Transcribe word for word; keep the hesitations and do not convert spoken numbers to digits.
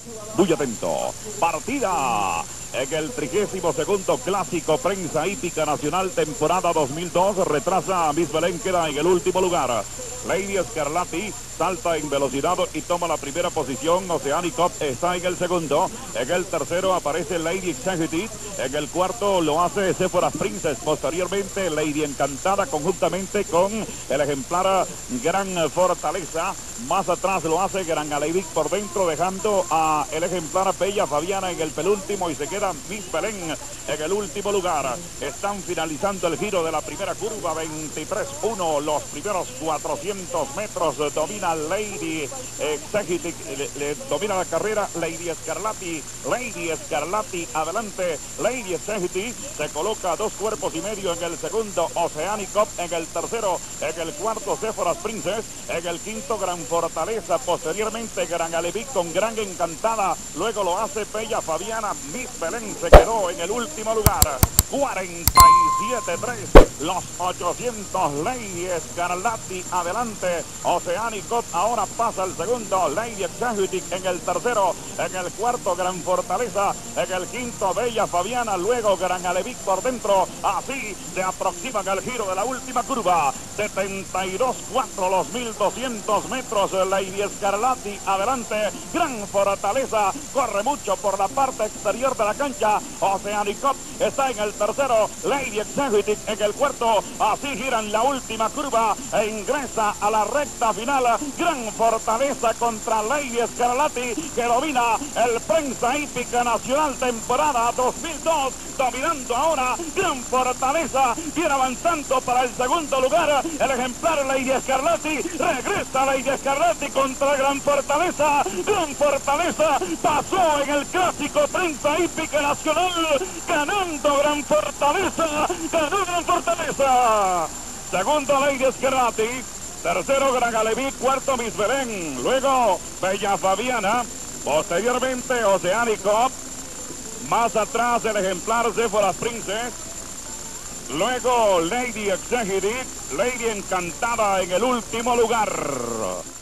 Muy atento. Partida en el trigésimo segundo clásico Prensa Hípica Nacional temporada dos mil dos. Retrasa a Miss Belén, queda en el último lugar. Lady Scarlatti salta en velocidad y toma la primera posición. Oceanic Cup está en el segundo. En el tercero aparece Lady Executive. En el cuarto lo hace Sephora's Princess. Posteriormente Lady Encantada conjuntamente con el ejemplar Gran Fortaleza. Más atrás lo hace Gran Alevic por dentro, dejando a el ejemplar Bella Fabiana en el penúltimo y se queda Miss Belén en el último lugar. Están finalizando el giro de la primera curva, veintitrés uno, los primeros cuatrocientos metros. Domina Lady Executive, le, le domina la carrera Lady Scarlatti. Lady Scarlatti adelante. Lady Executive se coloca dos cuerpos y medio en el segundo. Oceanic Cup en el tercero. En el cuarto Sephora's Princess. En el quinto Gran Fortaleza. Posteriormente Gran Alevic con Gran Encantada. Luego lo hace Bella Fabiana. Miss Belén se quedó en el último lugar. cuarenta y siete tres. Los ochocientos. Lady Scarlatti adelante. Oceanic Cup ahora pasa el segundo. Lady Executive en el tercero. En el cuarto Gran Fortaleza. En el quinto Bella Fabiana. Luego Gran Alevic por dentro. Así se aproximan al giro de la última curva. setenta y dos cuatro los mil doscientos metros. Lady Scarlatti adelante. Gran Fortaleza corre mucho por la parte exterior de la cancha. Oceanic Cup está en el tercero. Lady Executive en el cuarto. Así giran la última curva e ingresa a la recta final. Gran Fortaleza contra Lady Scarlatti, que domina el Prensa Hípica Nacional temporada dos mil dos. Dominando ahora Gran Fortaleza. Viene avanzando para el segundo lugar el ejemplar Lady Scarlatti. Regresa Lady Scarlatti contra Gran Fortaleza. Gran Fortaleza pasó en el clásico Prensa Hípica Nacional, ganando Gran Fortaleza. Ganó Gran Fortaleza. Segundo Lady Scarlatti. Tercero Gran Alevic. Cuarto Miss Belén. Luego Bella Fabiana. Posteriormente Oceanic Cup. Más atrás el ejemplar Sephora's Princess. Luego Lady Executive. Lady Encantada en el último lugar.